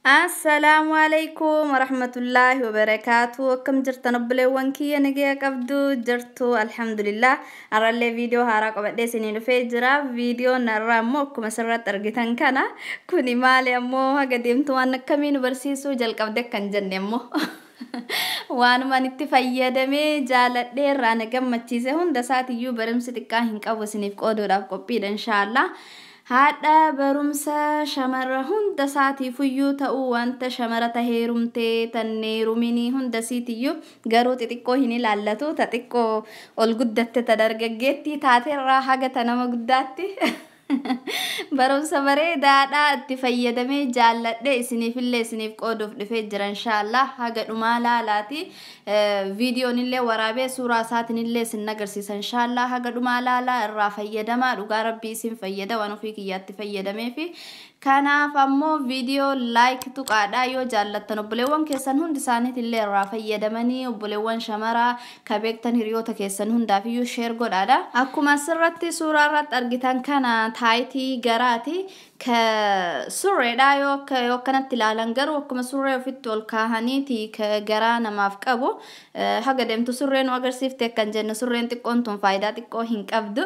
السلام عليكم ورحمة الله وبركاته. كم جرت نبلي وانكي نجي قبضو جرتو الحمد لله. أرى اللي فيديو هراك وبدي سنين في جرا فيديو نرامو كم سرت أرجتان كنا كوني مالي أمو هقديم توان كمين برسيسو جل قبضك كان جنمو وانو ما نتفايا دمي جالت دير رانا كم متشيسهون دسات يو برمسي هنك أو سنيف قدو راف قبيد إن شاء الله. هذا برمسا شمر هند ساتي فيو تأو وانت شمرة هيرمتي تنيرميني هند سيتيو قروت تتكو هني لالتو تتكو القدت تدرجتي تاتي الراحة تنام قداتي برمسا بريدا دا تفيدمي جالت دي سنيف اللي سنيف قودو فجر إن شاء الله هاga dumala lati فيديو نلي ورابي سورة سات نلي سنقرسيس إن شاء الله هاga dumala لا الرافيدما رقا ربي سن فيدا وانو فيك يات فيدمي في كانا فمو فيديو لايك تقادا يو جالتن وبلوان كيسان هند سانيت اللي الرافيدماني وبلوان شمرا كبيكتن هريوتا كيسان هندا فيو شير قدادا اكو ما سرتي سورة رات ارغتان كانا تايتي غراتي كسورة دايو كانت تلالنجر وكما سورة وفيتو الكاهانيتي كغرانا مافقبو هاga دمتو سورة نواغر سيفتك كان جنة سورة انتقونتم فايداتكو هنك أبدو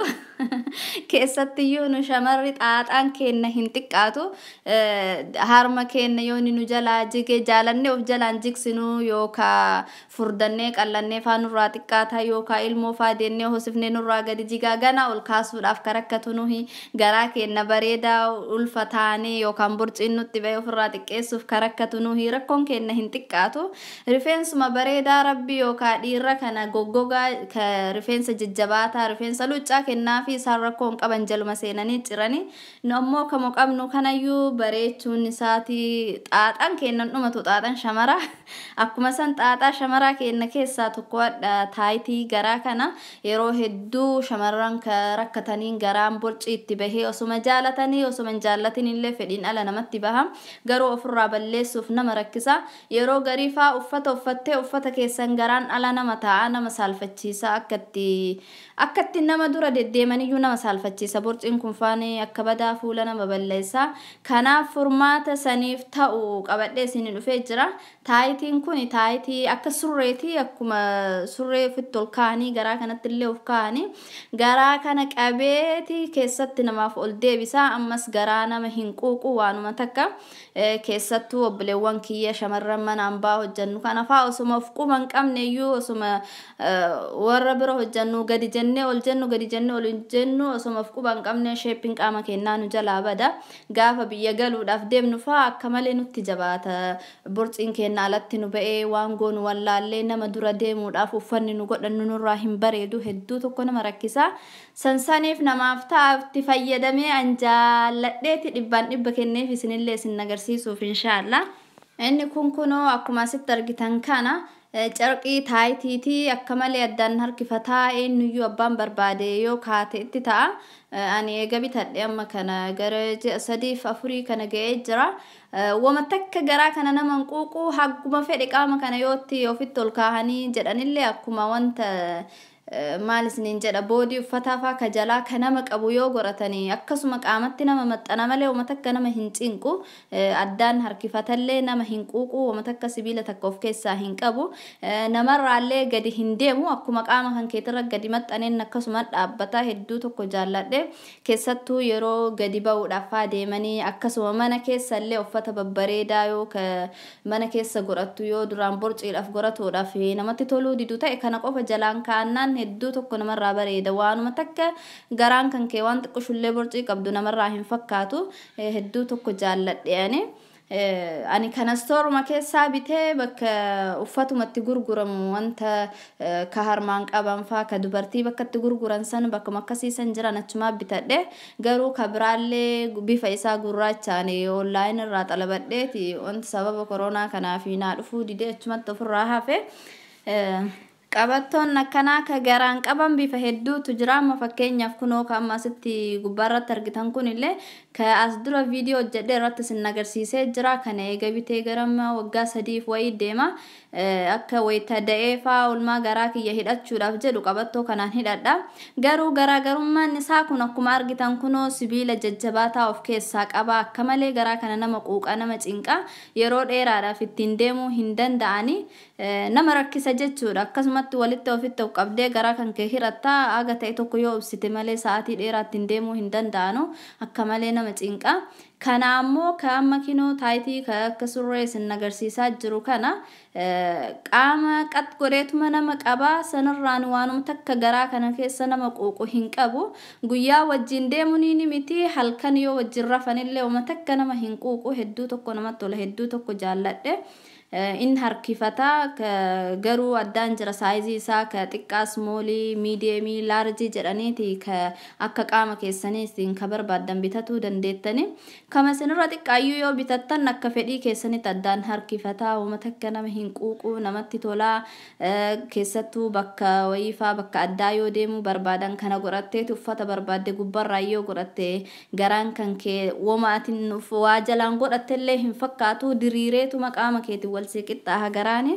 كيستيو نشامرت آتان كينا هنتقاتو هارما كينا يوني نجالا جيكي جالاني وف جالان جيكسنو يوكا فردنك اللاني فانو راتقاتا يوكا علمو فاديني وحسفني نراغا دي جيكا غانا والكاسو الافكاركتو نوهي غرا كينا بريدا ulfatani yo kamburts innutti bayo firrati qeessuuf karakkatunu hirakkoon kenna hin xiqqaatu rifeensuma bareeda rabbi yo ka dhiirra kana goggoga ka rifeensa jajjabaata rifeensa luccaa kennaa fi isaan rakkoon qaban jaluma seenanii cirani nu ammoo kamo qabnu kanayyuu bareechuun isaati xaaxan kennan dhumatu xaaxan shamara akkuma san xaaxaa shamara kenna keessaa tokkodha taayitii garaa kana yeroo hedduu shamarran ka rakkataniin garaan borci itti bahee osuma jaalatanii osuma جالتين اللي فدين على نمت بها جرو أفرّا بالليس وفنا مركزة يرو غريفة وفته كيسنجران على نمتا أنا مسال فتشيسا أكتي نما دورة ديماني يونا مسال فتشيسا برج إنكم فاني أكبدا فولنا مبلسا كنا فرمات سنيف تاو قبل سنين فجرة تايتين كوني تايتي أكسرتي أكما سرّي في التلكاني جرا كانت اللي وفكاني جرا كانك أبيتي كيست نما فول ديبسا أمس جرانا مهنقوقو وانو متكا كيستو وبلوان كيا شمرن من أنباء الجنو كان فاو سما فقو من كم نيو سما وربره الجنو قد جنة والجنو سما فقو من كم نشيبين كاما كنا نجلا بدا قافا بيجلو دافدم نفا كمال نتجبات برت إن كنا لتنو بأي وانغون ولا لنا مدورة ديمو دافو فن نقول إنه راهم بريدو هدو تكون مركزة سنسانيف نمافتا تفيدمي أنجال لديت الإبان إبكني في سن اللي سن نجرسيسو في إن شاء الله إني كونو أكما ستر جتان كنا جرقي تايتي أكمل يدان هركفتها إنه يوبان برباديو كاتي تتا أني جبت اليوم كنا جرج صديف أفريقيا كنا جيجرا ومتك جرا كنا نمنقوقو حق ما في رقامة كنا يوتي وفي الكاهني جراني اللي أكما وانت مالس نينجا بودي فتافا كجلا كنمك أبو يوغرتني أكسمك آمتنا ممتنا ملي ومتك نما هنتينكو أدان هركفة اللي نما هنكوكو ومتك سبيلة تكوف كيسا هنكبو نمر عليه قد هنديمو أكمك آما هنكيتر قد متنين نكسمت أبتا هدو تكو جالات دي كيساتو يرو قد باو دفا ديماني أكسو مانا كيسا اللي وفتا ببريدا يو كمانا كيسا قرأتو يو دران برج إلف قرأتو دافي نمتي تولو دي دوتا إكانا قوفا جلان كانان هدو تكو نمرة بريدة وانو متك غران كان كيوان تكو شلي برجي قبدو نمرة هم فكاتو هدو تكو جالت يعني أنا كان ستور ما كيسا بيته بك وفاتو متجرجرم وانت كهرمان أبان فا كدبرتي بك تجرجرن سن بك مكسي سنجرا نتشما بتده جرو كبرالي بفايسا جرات يعني أونلاين الرات على بديتي وانت سبب كورونا كان فينا الفود دي تشما تفرها في qabattoon akkanaa ka garaan qaban bifa hedduu tujraa mafakkeenya kunoo kama sitti gubbarratti argitan kun illee كأصدر فيديو جدي رتس النجار سيسة جرا كان يجيب تجرم وجا سديف ويد ديما akka wayita da'eefaa ulmaa garaa kiyya hidhachuudhaaf jedhu qabattoo kanaan hidhadha. Garuu garaagarummaan isaa kun akkuma argitan kunoo sibiila jajjabaataa of keessaa qaba. Akka malee garaa kana nama quuqa nama cinqa yeroo dheeraadhaaf ittiin deemuu hin danda'ani nama rakkisa jechuudha. Akkasumatti walitti ofitti of qabdee garaa kan kee hidhattaa aga ta'e tokko yoo obsite malee sa'aatii dheeraa ittiin deemuu hin danda'anu akka malee nama cinqa. Kana ammoo kaama kinoo taayitii akka surree isin agarsiisaa jiru kana qaama qat godheetuma nama qaba sanarraan waanuma takka garaa kana keessa nama quuqu hin qabu guyyaa wajjin deemuun ni miti halkan yoo wajjin rafanillee uma takka nama hin quuqu hedduu tokko namatti tola hedduu tokko jaalladhe. In harkifata garuu addaan jira saayizii isaa ka xiqqaa smoolii miidiyeemii laarjii jedhaniiti ka akka qaama keessaniitiin ka barbaadan bitachuu dandeettani kama sinirra xiqqaayyuu yoo bitattan akka fedhii keessanitti addaan harkifata uma takka nama hin quuqu namatti tola keessattuu bakka wayiifaa bakka addaa yoo deemu barbaadan kana godhattee uffata barbaadde gubbarraa yoo godhatte garaan kan kee womaatiin waa jalaan godhattellee hin fakkaatu diriireetu qaama keetii walsi qixxaa garaani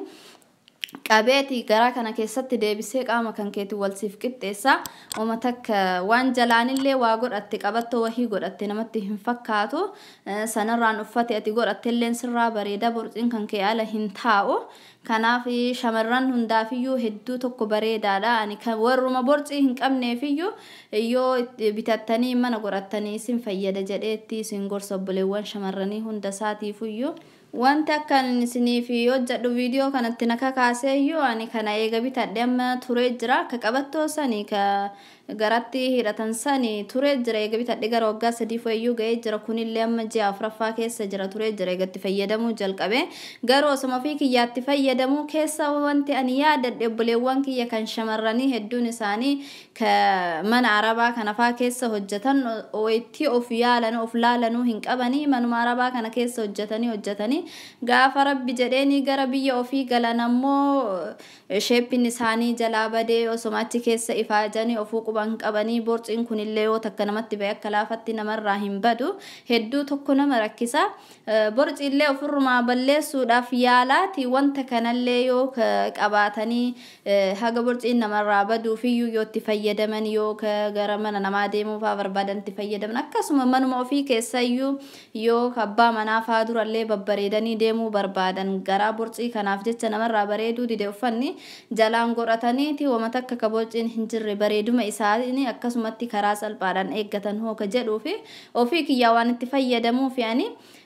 qabeeti garaa kana keessatti deebisee qaama kan keetii walsiif qixxeessa uma takka waan jalaanillee waa godhatte qabattoo wahii godhatte namatti hin fakkaatu sanarraan uffate ati godhattelleen sirraa bareeda borxiin kan kee ala hin taa'u kanaaf shamarran hundaafiyyuu hedduu tokko bareedaadha ani kan warruma borxii hin qabneefiyyuu yoo bitattanii mana godhattanii isin fayyada jedheetti isin gorsa obboleewwan shamarranii hunda isaatiifiyyuu wanti akkan isiniif hojjedhu viidiyoo kanatti naka kaaseeyyuu ani kana eega bitadhe amma turee jira ka qabattoo sanii ka garatti hidhatan sanii turee jira eega bitadhe gara waggaa 3 fayyuu ga'ee jira kunillee amma ji'a 4ffaa keessa jira turee jira eegatti fayyadamuu jalqabe garuu osuma fi kiyyaatti fayyadamuu keessa wanti ani yaadadhe obboleewwan kiyya kan shamarranii hedduun isaanii ka mana arabaa kana faa keessa hojjetan itti of yaalan of laalanuu hin qabanii manuma arabaa kana keessa hojjetanii gaafa rabbi jedheeni gara biyya ofii galan ammoo sheepin isaanii jalaa badee osuma achi keessa ifaajanii ofuu quban qabanii borxiin kunillee yoo takka namatti ba'e akka laafatti namarraa hin badu hedduu tokko nama rakkisa borxiillee ofirrumaa balleessuudhaaf yaalaati wanta kanallee yoo qabaatanii haga borxiin namarraa baduufiyyuu yoo itti fayyadaman yoo gara mana namaa deemuufaa barbaadan itti fayyadaman akkasuma manuma ofii keessayyuu yoo abbaa manaafaa durallee babbareedanii deemuu barbaadan garaa borxii kanaaf jecha namarraa bareeduu dide uffanni jalaan godhataniiti wama takka ka borxiin hin jirre bareeduma isaanii akkasumatti karaa salphaadhaan eeggatan hooka jedhuufi ofii kiyyaa waan itti fayyadamuufi ani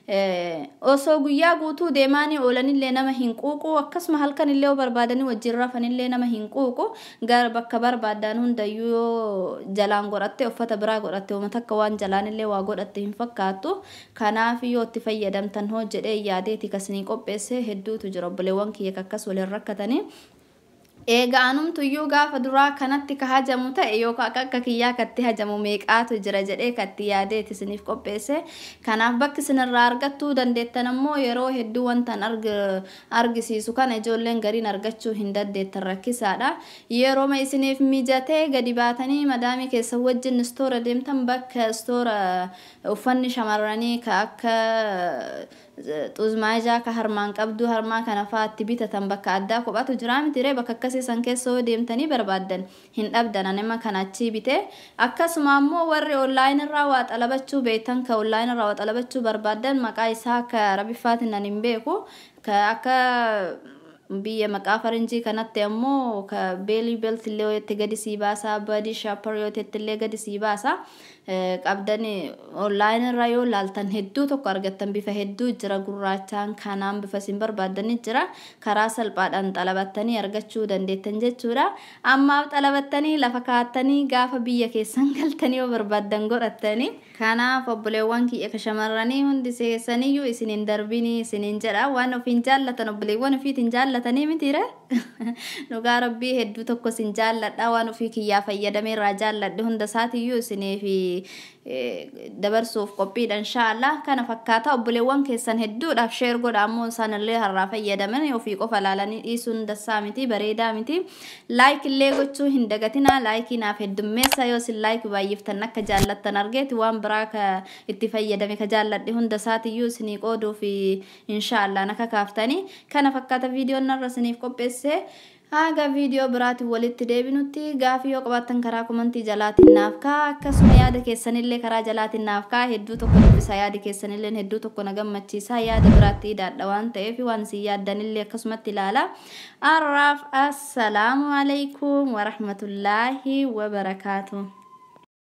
osoo guyyaa guutuu deemaanii oolanillee nama hin quuqu akkasuma halkanillee barbaadanii wajjin rafanillee nama hin quuqu gar bakka barbaadan hundayyuu jalaan godhatte uffata biraa godhatte wama takka waan jalaanillee waa godhatte hin fakkaatu kanaaf yoo itti fayyadamtan hoo jedhee yaadeeti kasinii qopheesse hedduutu jira obboleewwan kiyya akkas waliin rakkatanii eega anumtuyyuu gaafa duraa kanatti ka hajamu ta'e yookaan akka kiyyaa katti hajamu meeqaatu jira jedhee katti yaadeeti isiniif qopheesse kanaaf bakki isinirraa argattuu dandeettan ammoo yeroo hedduu wantan argisiisu kana ijoolleen gariin argachuu hin dandeettan rakkisaadha yeroo ma isiniif mijatee gadi baatanii madaamii keessa wajjin istoora deemtan bakka istoora uffanni shamarranii ka akka xuzmaajaa ka harmaan qabdu harmaa kana faatti bitatan bakka addaa kophatu jira mitire bakka akkasii san keessa deemtanii barbaadan hin dhabdan anema kana achi bite akkasuma ammoo warri online irraa waa xalabachuu beektan ka online irraa waa xalabachuu barbaadan maqaa isaa ka rabifaatiin nan hin beeku ka akka biyya maqaa faranjii kanatti ammoo ka beelii belt illee itti gadi sii baasa body shaper yoo itti illee gadi sii baasa qabdani online irraa yoo laaltan hedduu tokko argattan bifa hedduu jira gurraachaan kanaan bifa sin barbaadanii jira karaa salphaadhaan xalabattanii argachuu dandeettan jechuudha amma xalabattanii lafa kaa'attanii gaafa biyya keessan galtanii yoo barbaadan godhattanii kanaaf obboleewwan kiyya ka shamarranii hundi seessaniyyuu isiniin darbinii isiniin jedha waan ofiin jaallatan obboleewwan ofiitiin jaallatanii mitire dhugaa rabbii hedduu tokko sin jaalladha waan ofii kiyyaa fayyadamee irraa jaalladhe hunda isaatiyyuu isiniif dabarsuuf qophiidha inshallah kana fakkaata obboleewwan keessan hedduudhaaf share godhamoo sanallee harraa fayyadaman ofii qofa laalanii dhiisuun dassaa miti bareedaa miti like illee gochuu hin dagatina like naaf heddummeessa yoo sin like baay'iftan akka jaallattan argeeti waan biraa ka itti fayyadame ka jaalladhe hunda saatiyyuu isinii qooduu fi inshallah naka kaaftanii kana fakkaata viidiyoon narra isiniif qopheesse Haga video berarti walitti deebinutti gaafii yoo qabaattan karaa komentii jalaatiin naaf kaa akkasuma yaada keessanillee karaa jalaatiin naaf kaa hedduu tokko dubbisa yaada keessanillee hedduu tokko na gammachiisa yaada biraatti daadha waan ta'eef waan si yaaddanillee akkasumatti ilaala arraaf assalamu alaykum wa rahmatullahi wa barakatuh